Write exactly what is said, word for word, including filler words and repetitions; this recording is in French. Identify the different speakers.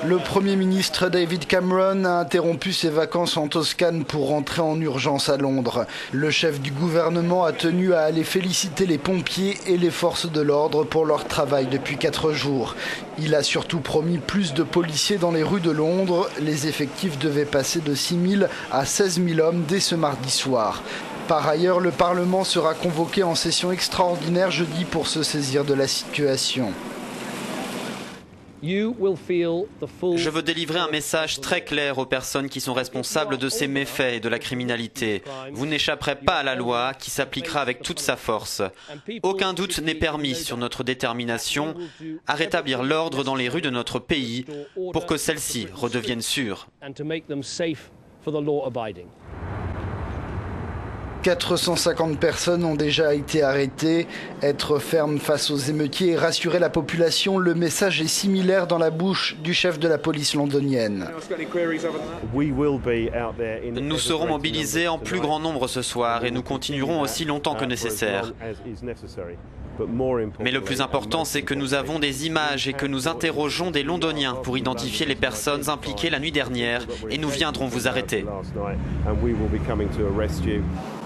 Speaker 1: Le Premier ministre David Cameron a interrompu ses vacances en Toscane pour rentrer en urgence à Londres. Le chef du gouvernement a tenu à aller féliciter les pompiers et les forces de l'ordre pour leur travail depuis quatre jours. Il a surtout promis plus de policiers dans les rues de Londres. Les effectifs devaient passer de six mille à seize mille hommes dès ce mardi soir. Par ailleurs, le Parlement sera convoqué en session extraordinaire jeudi pour se saisir de la situation.
Speaker 2: Je veux délivrer un message très clair aux personnes qui sont responsables de ces méfaits et de la criminalité. Vous n'échapperez pas à la loi qui s'appliquera avec toute sa force. Aucun doute n'est permis sur notre détermination à rétablir l'ordre dans les rues de notre pays pour que celles-ci redeviennent sûres.
Speaker 1: quatre cent cinquante personnes ont déjà été arrêtées. Être ferme face aux émeutiers et rassurer la population, le message est similaire dans la bouche du chef de la police londonienne.
Speaker 2: Nous serons mobilisés en plus grand nombre ce soir et nous continuerons aussi longtemps que nécessaire. Mais le plus important, c'est que nous avons des images et que nous interrogeons des Londoniens pour identifier les personnes impliquées la nuit dernière et nous viendrons vous arrêter.